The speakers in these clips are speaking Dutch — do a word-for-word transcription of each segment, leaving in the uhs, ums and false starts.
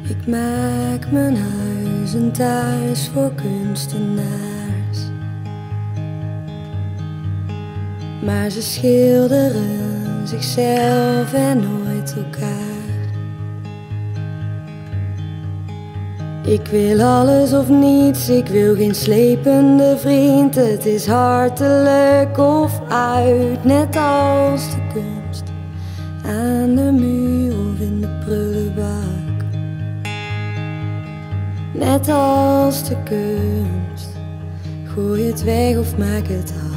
Ik maak mijn huis een thuis voor kunstenaars, maar ze schilderen zichzelf en nooit elkaar. Ik wil alles of niets, ik wil geen slepende vriend. Het is hartelijk of uit, net als de kunst aan de muur of in de prullenbak. Net als de kunst, gooi het weg of maak het af.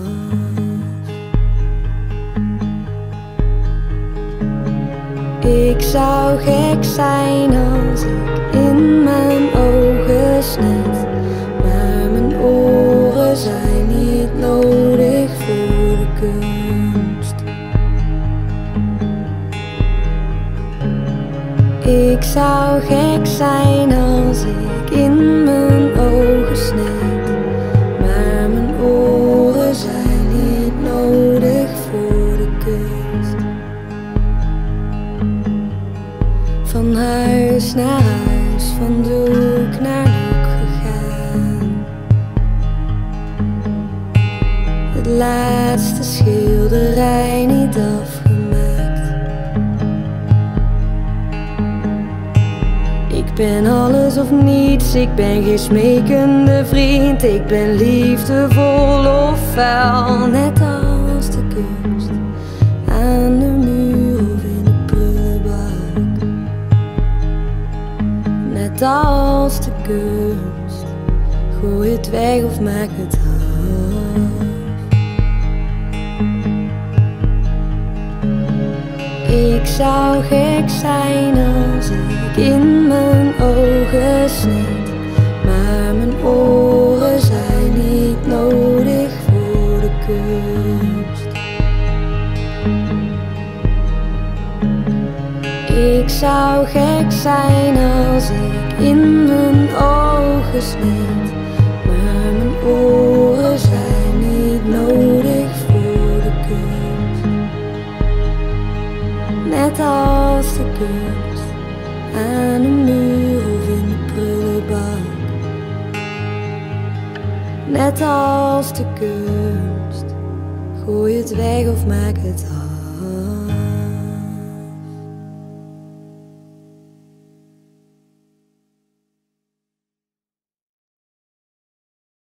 Ik zou gek zijn als ik in mijn ogen snijd, maar mijn oren zijn niet nodig voor de kunst. Ik zou gek zijn als ik in mijn ogen snijd, maar mijn oren zijn niet nodig voor de kunst. Van huis naar huis, van doek naar doek gegaan. Het laatste schilderij niet afgemaakt. Ik ben alles of niets, ik ben geen smekende vriend. Ik ben liefdevol of vuil, net als de kunst aan de muur of in de prullenbak. Net als de kunst, gooi het weg of maak het af. Ik zou gek zijn als ik in mijn ogen snijd, maar mijn oren zijn niet nodig voor de kunst. Ik zou gek zijn als ik in mijn ogen snijd, maar mijn oren zijn niet nodig voor de kunst. Net als de kunst aan de muur of in de prullenbak. Net als de kunst, gooi het weg of maak het af.